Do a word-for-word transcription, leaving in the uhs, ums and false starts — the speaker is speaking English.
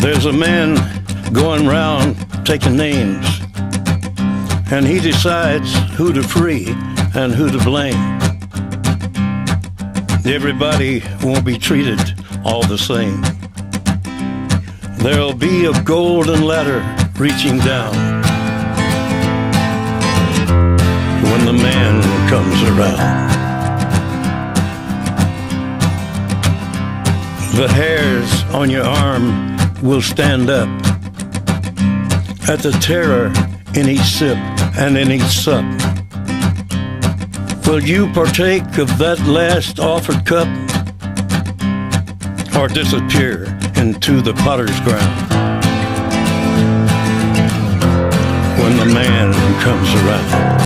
There's a man going round taking names, and he decides who to free and who to blame. Everybody won't be treated all the same. There'll be a golden ladder reaching down when the man comes around. The hairs on your arm will stand up at the terror in each sip and in each sup. Will you partake of that last offered cup, or disappear into the potter's ground when the man comes around?